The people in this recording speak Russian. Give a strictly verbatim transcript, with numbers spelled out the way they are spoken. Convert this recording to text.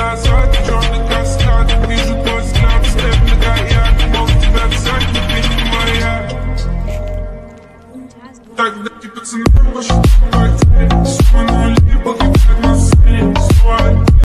назад, черный каскад. Вижу твой взгляд, степ многоярд. Мог тебя взять, но ты не моя. Тогда ты пацаны, пошли.